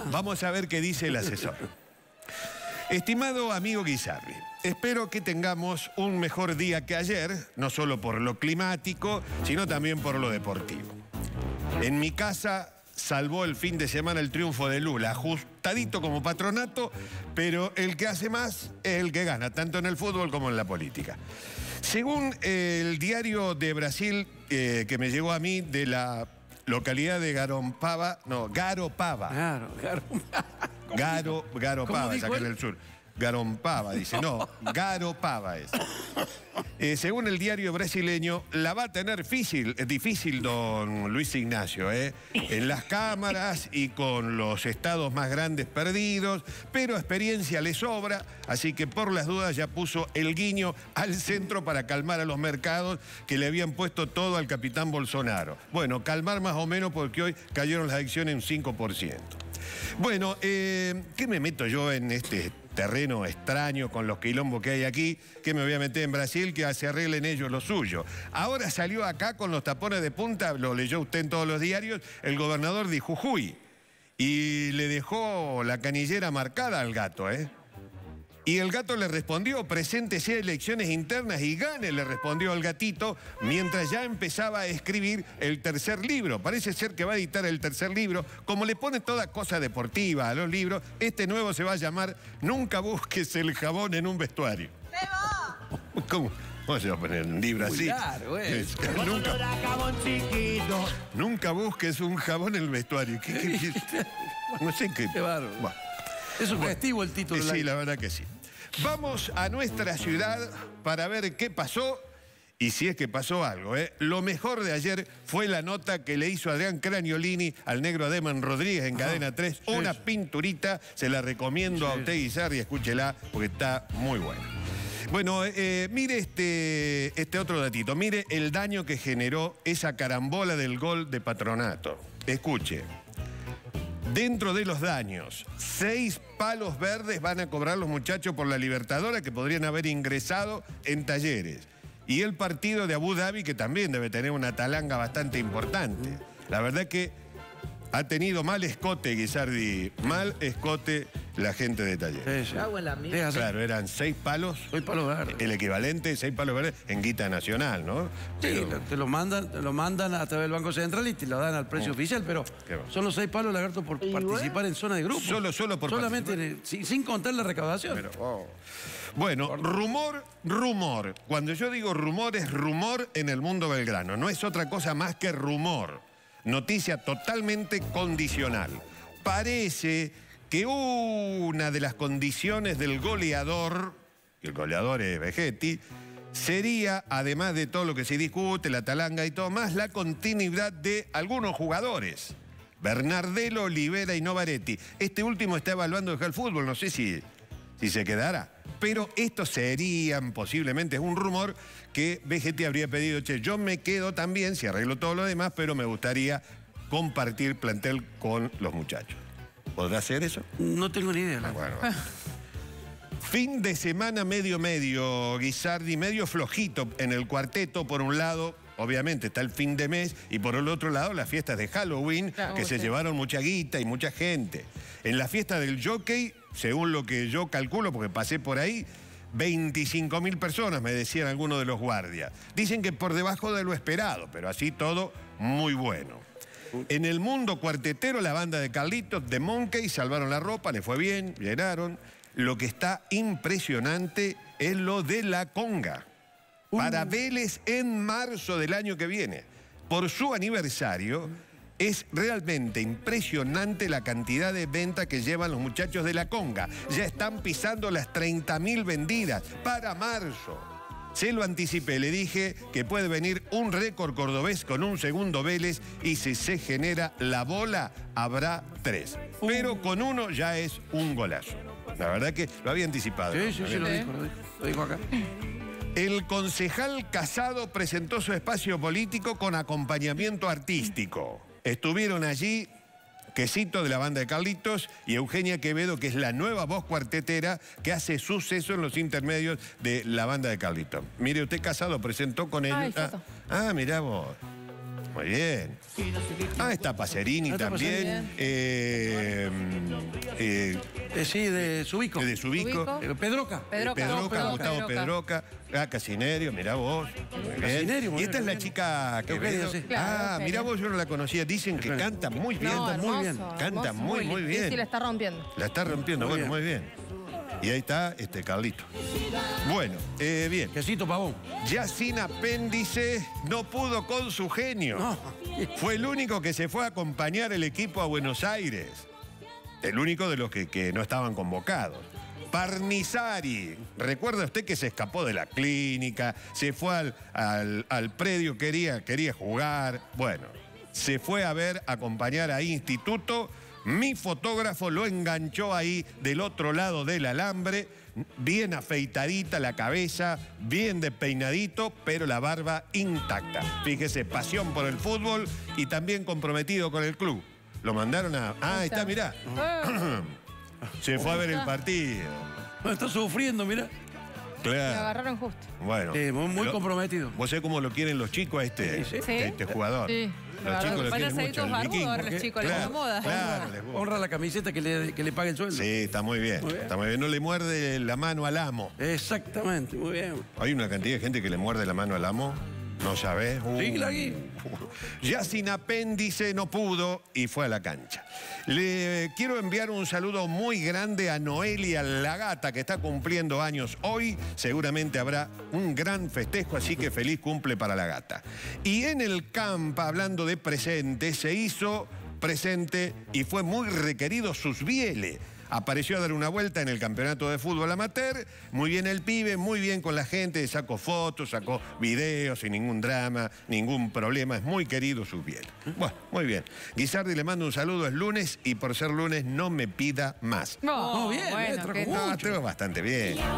Vamos a ver qué dice el asesor. Estimado amigo Guisardi, espero que tengamos un mejor día que ayer, no solo por lo climático, sino también por lo deportivo. En mi casa salvó el fin de semana el triunfo de Lula, ajustadito como patronato, pero el que hace más es el que gana, tanto en el fútbol como en la política. Según el diario de Brasil que me llegó a mí de la localidad de Garopaba, Garopaba, es acá en el sur. Garopaba, dice. No, Garopaba es. Según el diario brasileño, la va a tener difícil don Luis Ignacio, en las cámaras y con los estados más grandes perdidos, pero experiencia le sobra, así que por las dudas ya puso el guiño al centro para calmar a los mercados que le habían puesto todo al capitán Bolsonaro. Bueno, calmar más o menos porque hoy cayeron las acciones en 5%. Bueno, ¿qué me meto yo en este terreno extraño con los quilombos que hay aquí? Que me voy a meter en Brasil, que se arreglen ellos lo suyo. Ahora salió acá con los tapones de punta, lo leyó usted en todos los diarios, el gobernador de Jujuy. Y le dejó la canillera marcada al gato, Y el gato le respondió, preséntese a elecciones internas y gane, le respondió al gatito, mientras ya empezaba a escribir el tercer libro. Parece ser que va a editar el tercer libro. Como le pone toda cosa deportiva a los libros, este nuevo se va a llamar Nunca busques el jabón en un vestuario. ¿Cómo? ¿Cómo se va a poner un libro así? Claro, Nunca busques un jabón en el vestuario. No sé qué. Qué bárbaro. Bueno. Es un castigo el título. Sí, la verdad que sí. Vamos a nuestra ciudad para ver qué pasó y si es que pasó algo. Lo mejor de ayer fue la nota que le hizo Adrián Craniolini al negro Ademan Rodríguez en Cadena 3. Una pinturita, se la recomiendo a usted, Guisardi, escúchela porque está muy buena. Bueno, mire este otro datito. Mire el daño que generó esa carambola del gol de Patronato. Escuche. Dentro de los daños, 6 palos verdes van a cobrar los muchachos por la Libertadora que podrían haber ingresado en Talleres. Y el partido de Abu Dhabi, que también debe tener una talanga bastante importante. La verdad que ha tenido mal escote, Guisardi, mal escote la gente de Talleres. Claro, eran 6 palos. 6 palos verdes. El equivalente, 6 palos verdes en guita nacional, ¿no? Sí, pero te lo mandan a través del Banco Central y te lo dan al precio oficial, pero son los 6 palos, Lagarto, por participar en zona de grupo. Solo por Solamente, sin contar la recaudación. Pero, bueno, rumor. Cuando yo digo rumor, es rumor en el mundo belgrano. No es otra cosa más que rumor. Noticia totalmente condicional. Parece que una de las condiciones del goleador, y el goleador es Vegetti, sería, además de todo lo que se discute, la talanga y todo más, la continuidad de algunos jugadores. Bernardelo, Olivera y Novaretti. Este último está evaluando dejar el fútbol, no sé si se quedará. Pero estos serían posiblemente, es un rumor que Vegetti habría pedido, che, yo me quedo también, si arreglo todo lo demás, pero me gustaría compartir plantel con los muchachos. ¿Podrá hacer eso? No tengo ni idea. Bueno. Fin de semana medio, Guisardi, medio flojito en el cuarteto. Por un lado, obviamente, está el fin de mes, y por el otro lado, las fiestas de Halloween, que se llevaron mucha guita y mucha gente. En la fiesta del Jockey, según lo que yo calculo, porque pasé por ahí, 25.000 personas, me decían algunos de los guardias. Dicen que por debajo de lo esperado, pero así todo muy bueno. En el mundo cuartetero, la banda de Carlitos, de Monkey, salvaron la ropa, le fue bien, llenaron. Lo que está impresionante es lo de la conga. Para Vélez en marzo del año que viene. Por su aniversario, es realmente impresionante la cantidad de ventas que llevan los muchachos de la conga. Ya están pisando las 30.000 vendidas para marzo. Se lo anticipé, le dije que puede venir un récord cordobés con un segundo Vélez y si se genera la bola, habrá 3. Pero con uno ya es un golazo. La verdad que lo había anticipado. Sí, lo dijo acá. El concejal Casado presentó su espacio político con acompañamiento artístico. Estuvieron allí Quesito de la banda de Carlitos y Eugenia Quevedo, que es la nueva voz cuartetera que hace suceso en los intermedios de la banda de Carlitos. Mire, usted, Casado presentó con ellos. Mirá vos. Muy bien. Está Pacerini también. Sí, de Subico. De Subico. Pedroca. Gustavo Pedroca. Casinerio, mirá vos. Casinerio, y esta es la chica que veo. Sí. Claro, mirá vos, yo no la conocía. Dicen que canta muy bien. No, Canta muy bien. Canta muy bien. Sí, la está rompiendo. La está rompiendo, bueno, muy bien. Y ahí está Carlito. Bueno, bien. Quesito pavón. Ya sin apéndice, no pudo con su genio. No. Fue el único que se fue a acompañar el equipo a Buenos Aires. El único de los que no estaban convocados. Parnizari. ¿Recuerda usted que se escapó de la clínica? Se fue al predio, quería jugar. Bueno, se fue a acompañar a Instituto. Mi fotógrafo lo enganchó ahí del otro lado del alambre, bien afeitadita la cabeza, bien despeinadito, pero la barba intacta. Fíjese, pasión por el fútbol y también comprometido con el club. Lo mandaron a... Ah, ahí está, mirá. Se fue a ver el partido. Está sufriendo, mirá. Me Claro. agarraron justo. Bueno. Muy comprometido. ¿Vos sabés cómo lo quieren los chicos a este jugador? Sí. Los chicos lo Van a quieren salir mucho. todos el barbudos vikingo. ahora los chicos, les Claro, acomoda. claro, les gusta. Honra la camiseta que le pague el sueldo. Sí, está muy bien. Está muy bien. No le muerde la mano al amo. Exactamente, muy bien. Hay una cantidad de gente que le muerde la mano al amo. ¿No sabés? Sí, aquí. Ya sin apéndice no pudo y fue a la cancha. Le quiero enviar un saludo muy grande a Noelia la gata, que está cumpliendo años hoy. Seguramente habrá un gran festejo, así que feliz cumple para la gata. Y en el campo, hablando de presente, se hizo presente y fue muy requerido Susbiele. Apareció a dar una vuelta en el campeonato de fútbol amateur. Muy bien el pibe, muy bien con la gente. Sacó fotos, sacó videos sin ningún drama, ningún problema. Es muy querido Susbiele. Bueno, muy bien. Guisardi le mando un saludo. Es lunes y por ser lunes no me pida más. No, bien, bueno, maestro, que- ¿cómo? No, estuvo bastante bien.